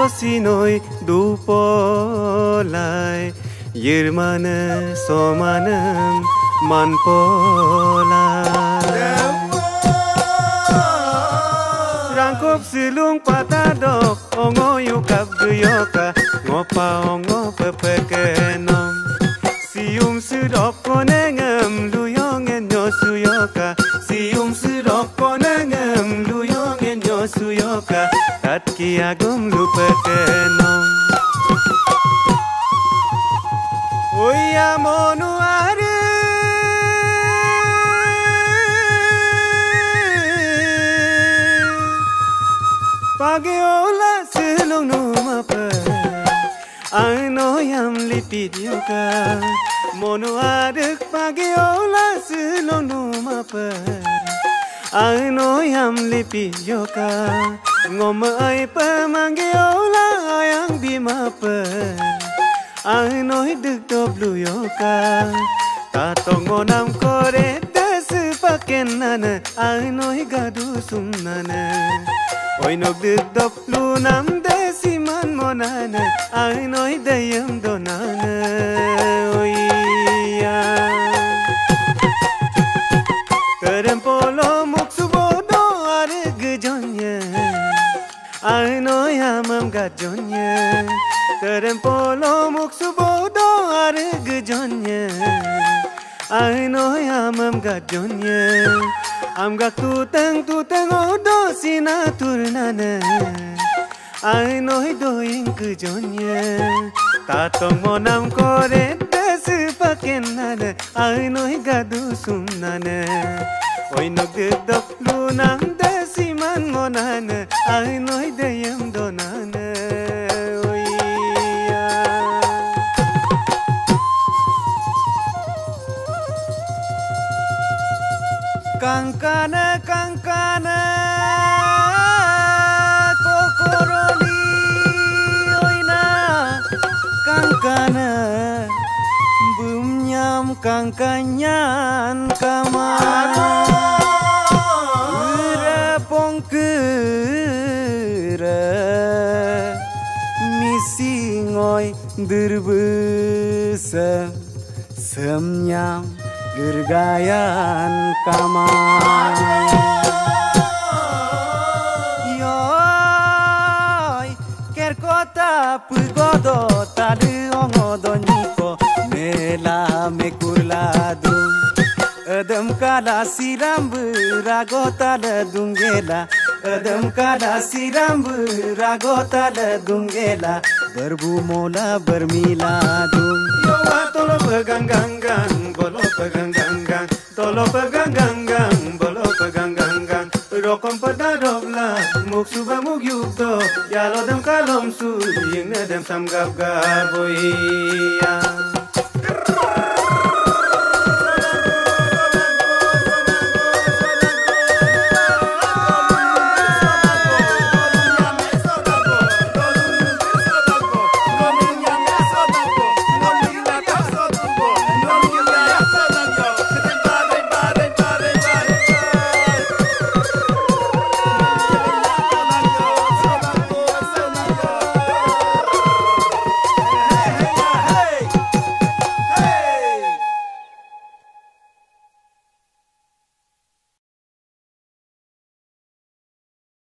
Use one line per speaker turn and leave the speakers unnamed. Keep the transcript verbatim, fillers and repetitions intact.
sinoi dupolai yirmane somanam manpolai rangkop silung patadok ongo yukap guyoka ngopa ongo pepekenom sium sudok konengem luyong enyo suyoka sium sudok konengem luyong enyo suyoka tatki agum lupekenom oya monu are pagi ola silung numapa ano yam lipidyoka monu adek pagi ola silung numapa ano yam lipidyoka ngoma ai pamanggi ola ayang bimapa ano hiduk doblu yoka tatong monam kore desu pakenana ano higadu sumnana oi nog duk doblu nam desiman monana ano hidayam donana oi ya terem polo muksubodo are gejonya ano yamam gajonya terem polo muksubodo are gejonya ano yamam gajonya am gak tuteng tuteng odo sinaturnana ano hidoing gejonya tatong monam kore desu pakenana ano higadu sumnana oi nog dok lunam desiman monana ano hidayam donana oi ya kankana kankana kokoroni oina kankana bumnyam kangkanyan kamana ura pongkera misingoi derbesa semnyam gergayan kamana yoy kerkota pugodo tadu ongodoniko mela mekurladu adam kala sirambu ragota dungela adam kala sirambu ragota dungela berbu mola bermiladu yo tolo peganggangan bolo peganggangan tolo peganggangan bolo peganggangan rokom padadobla muk suba muk yukto yalo dam kalom su yeng nedem samgap gaboya